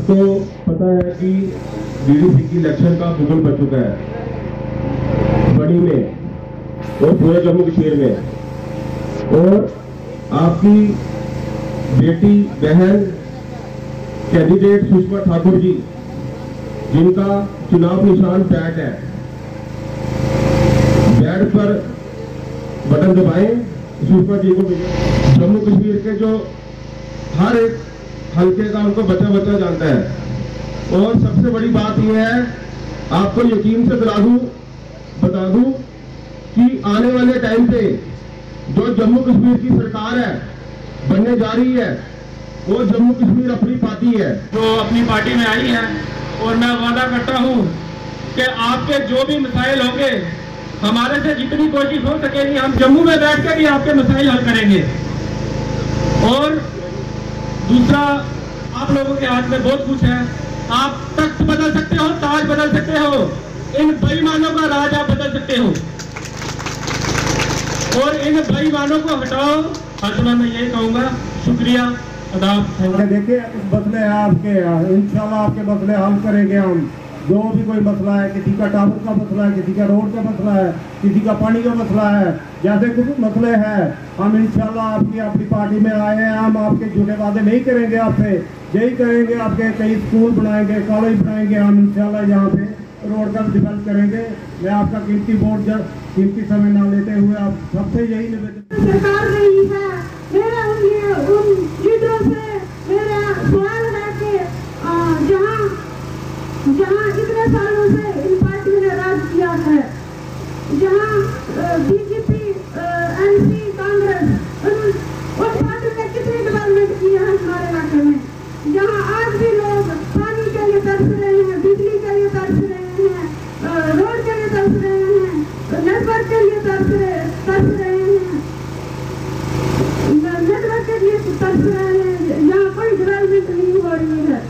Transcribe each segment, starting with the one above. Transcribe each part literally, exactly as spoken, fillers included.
सबको पता है कि डीडीसी की इलेक्शन का मुगल बच चुका है बड़ी में और पूरे जम्मू कश्मीर में, और आपकी बेटी बहन कैंडिडेट सुषमा ठाकुर जी, जिनका चुनाव निशान बैट है, बैट पर बटन दबाएं, सुषमा जी को मिले। जम्मू कश्मीर के जो हर एक हल्के का उनको बच्चा बच्चा जानता है। और सबसे बड़ी बात यह है, आपको यकीन से दिला दूं, बता दूं कि आने वाले टाइम पे जो जम्मू कश्मीर की सरकार है बनने जा रही है, वो जम्मू कश्मीर अपनी पार्टी है जो अपनी पार्टी में आई है। और मैं वादा करता हूं कि आपके जो भी मसाइल होंगे, हमारे से जितनी कोशिश हो सकेगी, हम जम्मू में बैठ कर भी आपके मसाइल हल करेंगे। और दूसरा, आप लोगों के हाथ में बहुत कुछ है, आप तख्त बदल सकते हो, ताज बदल सकते हो, इन बेईमानों का राज आप बदल सकते हो, और इन बेईमानों को हटाओ। अंत में मैं यही कहूंगा, शुक्रिया, आदाब। देखिए, मसले हैं आपके, इंशाल्लाह आपके मसले हल करेंगे हम। जो भी कोई मसला है, किसी का टावर का मसला है, किसी का रोड का मसला है, किसी का पानी का मसला है, जैसे कुछ मसले हैं, हम इंशाल्लाह आपकी अपनी पार्टी में आए हैं। हम आपके झूठे वादे नहीं करेंगे आपसे, यही करेंगे, आपके कई स्कूल बनाएंगे, कॉलेज बनाएंगे हम इंशाल्लाह, यहाँ पे रोड का डेवलप करेंगे। मैं आपका कीमती वोट, जब कीमती समय ना लेते हुए आप सबसे यही निवेदन। सरकार रही है, मेरा उन लीडरों से मेरा सवाल है कि जहाँ जहाँ इतने सालों से इन पार्टियों ने राज किया है, जहाँ बीजेपी, एनसी, कांग्रेस, उन पार्टियों ने कितनी डेवलपमेंट की है हमारे इलाके में, जहाँ आज भी लोग पानी के लिए तरस रहे हैं, बिजली के लिए तरस रहे हैं, रोड के लिए तरस रहे हैं, नेटवर्क के लिए तरस रहे तरस रहे हैं नेटवर्क के लिए तरस रहे हैं, यहाँ कोई डेवलपमेंट नहीं हो रही है।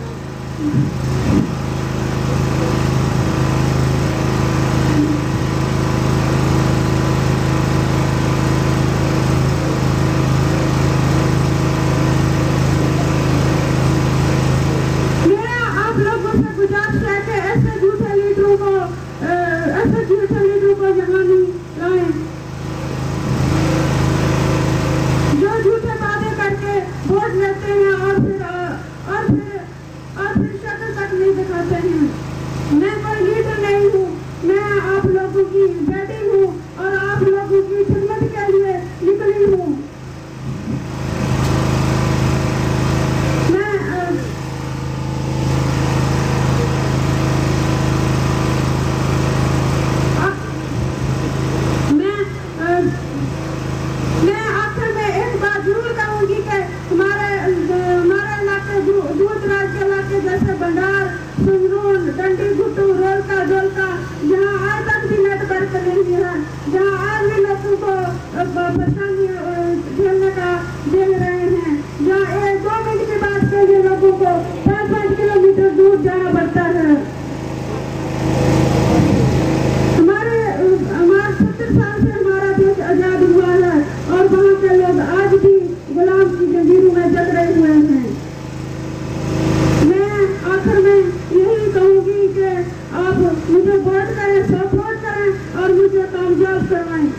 मुझे वोट करें, सपोर्ट करें और मुझे कामयाब करवाएं।